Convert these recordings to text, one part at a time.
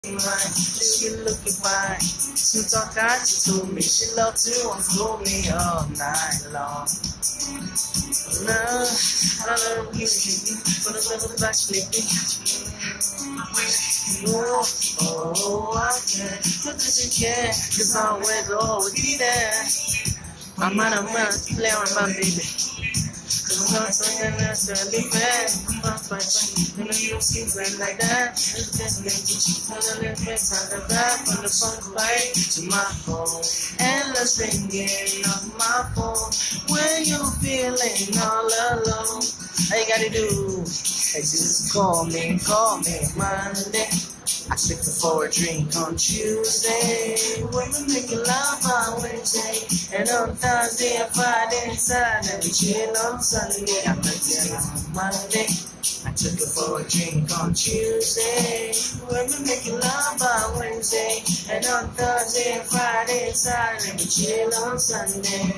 She looking fine. Since I got you to me, she loves to unfold me all night long. Now, I love you, for the little back sleeping. Oh, I can't put this in, cause I always be there. I'm out of mind to play on my baby. Cause I'm not saying necessarily bad. I'm fighting, and you don't see brand like that. It's just making you feel a little bit out of that. From the funk bite to my phone. Endless ringing on my phone. When you're feeling all alone, all you gotta do is just call me Monday. I took her for a drink on Tuesday. We're making love on Wednesday. And on Thursday and Friday and Saturday. We chill on Sunday. I met her on Monday. I took her for a drink on Tuesday. We're making love on Wednesday. And on Thursday and Friday and Saturday. We chill on Sunday.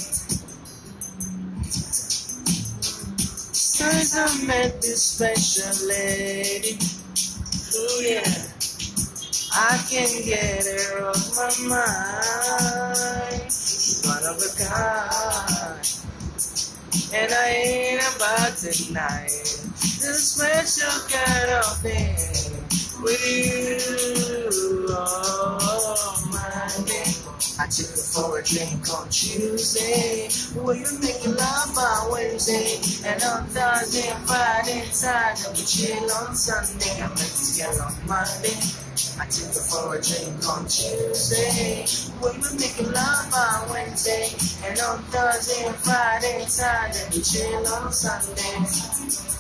Since I met this special lady, oh yeah, I can't get her off my mind. She's one of a kind, and I ain't about tonight. This special kind of thing with you, oh my day. I took her for a drink on Tuesday. We were making love on Wednesday. And on Thursday and Friday and Saturday. We chill on Sunday. I met this girl on Monday. I took her for a drink on Tuesday. We were making love on Wednesday. And on Thursday and Friday and Saturday. We chill on Sunday.